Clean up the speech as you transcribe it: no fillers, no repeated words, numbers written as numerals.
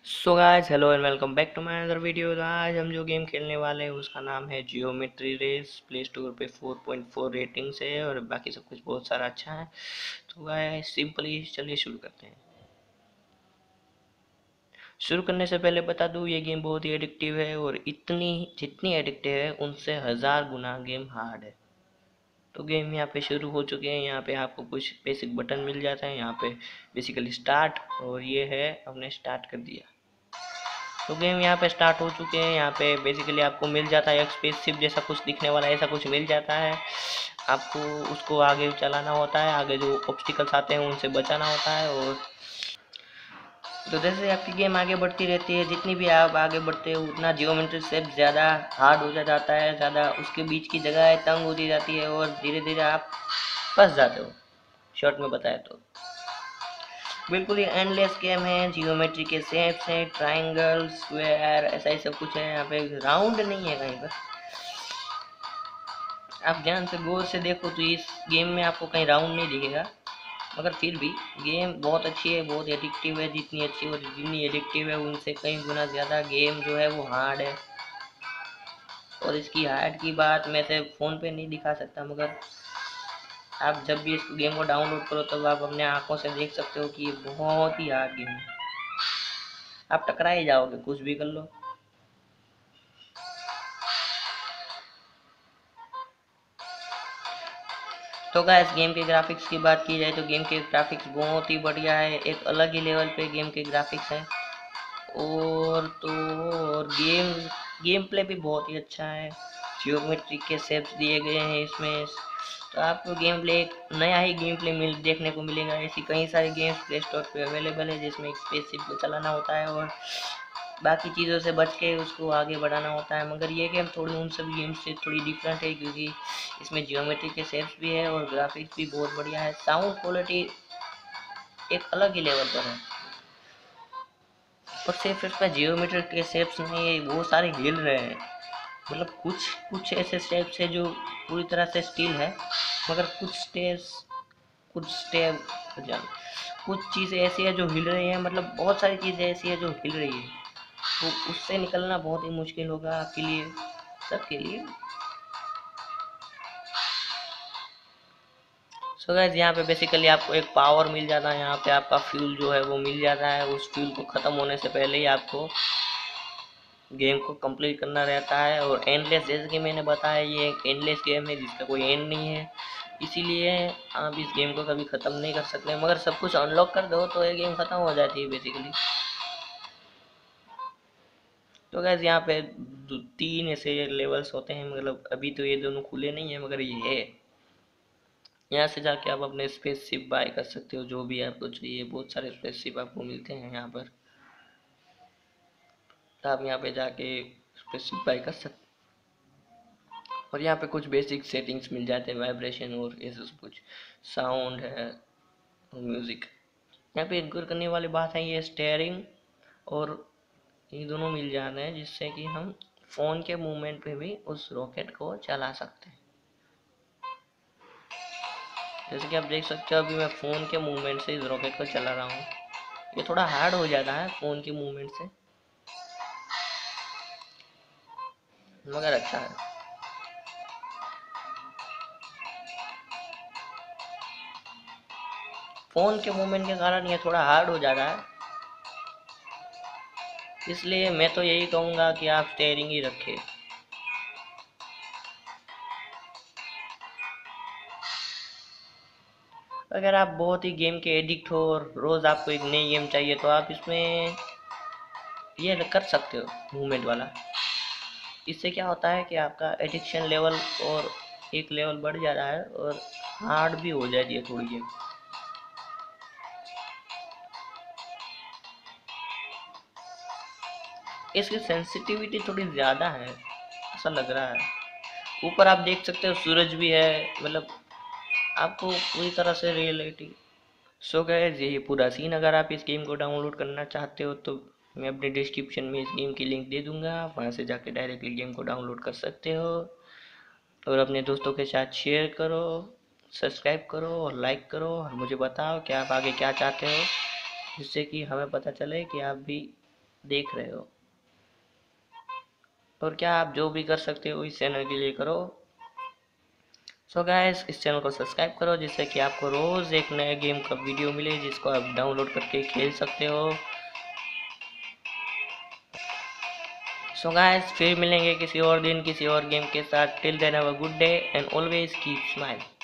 So guys, hello and welcome back to my other video. आज हम जो game खेलने वाले हैं उसका नाम है जियोमेट्री रेस। प्ले स्टोर पे 4.4 रेटिंग से है और बाकी सब कुछ बहुत सारा अच्छा है। तो गाइस सिंपली चलिए शुरू करते हैं। शुरू करने से पहले बता दूं, ये गेम बहुत ही एडिक्टिव है और इतनी जितनी एडिक्टिव है उनसे 1000 गुना गेम हार्ड है। तो गेम यहाँ पे शुरू हो चुके हैं। यहाँ पे आपको कुछ बेसिक बटन मिल जाता है। यहाँ पे बेसिकली स्टार्ट, और ये है हमने स्टार्ट कर दिया। तो गेम यहाँ पे स्टार्ट हो चुके हैं। यहाँ पे बेसिकली आपको मिल जाता है एक स्पेसशिप जैसा कुछ दिखने वाला, ऐसा कुछ मिल जाता है। आपको उसको आगे चलाना होता है, आगे जो ऑब्स्टिकल्स आते हैं उनसे बचाना होता है। और तो जैसे आपकी गेम आगे बढ़ती रहती है, जितनी भी आप आगे बढ़ते हो उतना जियोमेट्री शेप ज़्यादा हार्ड हो जाता है, ज़्यादा उसके बीच की जगह तंग होती जाती है और धीरे धीरे आप फंस जाते हो। शॉर्ट में बताया तो बिल्कुल ही एंडलेस गेम है। जियोमेट्री के शेप्स हैं, ट्रायंगल, स्क्वायर, ऐसा ही सब कुछ है। यहाँ पे राउंड नहीं है कहीं पर। आप ध्यान से गौर से देखो तो इस गेम में आपको कहीं राउंड नहीं दिखेगा, मगर फिर भी गेम बहुत अच्छी है, बहुत एडिक्टिव है। जितनी अच्छी और जितनी एडिक्टिव है उनसे कई गुना ज़्यादा गेम जो है वो हार्ड है। और इसकी हार्ड की बात मैं से फ़ोन पे नहीं दिखा सकता, मगर आप जब भी इस गेम को डाउनलोड करो तब आप अपने आंखों से देख सकते हो कि ये बहुत ही हार्ड गेम है। आप टकरा ही जाओगे कुछ भी कर लो। तो गाइस, गेम के ग्राफिक्स की बात की जाए तो गेम के ग्राफिक्स बहुत ही बढ़िया है, एक अलग ही लेवल पे गेम के ग्राफिक्स हैं। और तो और गेम प्ले भी बहुत ही अच्छा है। जियोमेट्रिक के शेप्स दिए गए हैं इसमें। तो आपको गेम प्ले एक नया ही गेम प्ले देखने को मिलेगा। ऐसी कई सारी गेम्स प्ले स्टोर पे अवेलेबल है जिसमें एक स्पेसशिप को चलाना होता है और बाकी चीज़ों से बच के उसको आगे बढ़ाना होता है। मगर ये गेम थोड़ी उन सभी गेम्स से थोड़ी डिफरेंट है, क्योंकि इसमें जियोमेट्री के शेप्स भी है और ग्राफिक्स भी बहुत बढ़िया है। साउंड क्वालिटी एक अलग ही लेवल पर है। और सिर्फ इसमें जियोमेट्री के शेप्स नहीं, बहुत सारे हिल रहे हैं। मतलब कुछ कुछ ऐसे स्टेप्स है जो पूरी तरह से स्टिल है, मगर कुछ स्टेप कुछ चीज़ें ऐसी है जो हिल रही है। मतलब बहुत सारी चीज़ें ऐसी है जो हिल रही है। तो उससे निकलना बहुत ही मुश्किल होगा आपके लिए, सबके लिए। सो गाइस, यहाँ पे बेसिकली आपको एक पावर मिल जाता है। यहाँ पे आपका फ्यूल जो है वो मिल जाता है। उस फ्यूल को ख़त्म होने से पहले ही आपको गेम को कंप्लीट करना रहता है। और एंडलेस, जैसे कि मैंने बताया, ये एक एंडलेस गेम है जिसका कोई एंड नहीं है। इसीलिए आप इस गेम को कभी ख़त्म नहीं कर सकते, मगर सब कुछ अनलॉक कर दो तो ये गेम ख़त्म हो जाती है बेसिकली। तो गैस, यहाँ पे तीन ऐसे लेवल्स होते हैं। मतलब अभी तो ये दोनों खुले नहीं है, मगर ये है। यहाँ से जाके आप अपने स्पेसशिप बाय कर सकते हो, जो भी आपको चाहिए। बहुत सारे स्पेसशिप आपको मिलते हैं यहाँ पर, तो आप यहाँ पे जाके स्पेसशिप बाय कर सकते। और यहाँ पे कुछ बेसिक सेटिंग्स मिल जाते हैं, वाइब्रेशन और ऐसे सब कुछ, साउंड है और म्यूज़िक। यहाँ पे एक गौर करने वाली बात है, ये स्टेयरिंग और ये दोनों मिल जाना है, जिससे कि हम फ़ोन के मूवमेंट पे भी उस रॉकेट को चला सकते हैं। जैसे कि आप देख सकते हो, अभी मैं फ़ोन के मूवमेंट से इस रॉकेट को चला रहा हूँ। ये थोड़ा हार्ड हो जाता है फ़ोन के मूवमेंट से, मगर अच्छा है। फ़ोन के मूवमेंट के कारण ये थोड़ा हार्ड हो जाता है, इसलिए मैं तो यही कहूँगा कि आप स्टेयरिंग ही रखें। अगर आप बहुत ही गेम के एडिक्ट हो और रोज़ आपको एक नई गेम चाहिए, तो आप इसमें ये कर सकते हो मूवमेंट वाला। इससे क्या होता है कि आपका एडिक्शन लेवल और एक लेवल बढ़ जा रहा है और हार्ड भी हो जाती है थोड़ी गेम। इसकी सेंसिटिविटी थोड़ी ज़्यादा है ऐसा लग रहा है। ऊपर आप देख सकते हो सूरज भी है, मतलब आपको पूरी तरह से रियलिटी। सो गाइस, यही पूरा सीन। अगर आप इस गेम को डाउनलोड करना चाहते हो तो मैं अपने डिस्क्रिप्शन में इस गेम की लिंक दे दूंगा, आप वहाँ से जाके डायरेक्टली गेम को डाउनलोड कर सकते हो। और अपने दोस्तों के साथ शेयर करो, सब्सक्राइब करो और लाइक करो, और मुझे बताओ कि आप आगे क्या चाहते हो, जिससे कि हमें पता चले कि आप भी देख रहे हो। और क्या आप जो भी कर सकते हो इस चैनल के लिए करो। सो गाइस, इस चैनल को सब्सक्राइब करो जिससे कि आपको रोज़ एक नए गेम का वीडियो मिले जिसको आप डाउनलोड करके खेल सकते हो। सो गाइस, फिर मिलेंगे किसी और दिन किसी और गेम के साथ। Till then have a good day and always keep smile.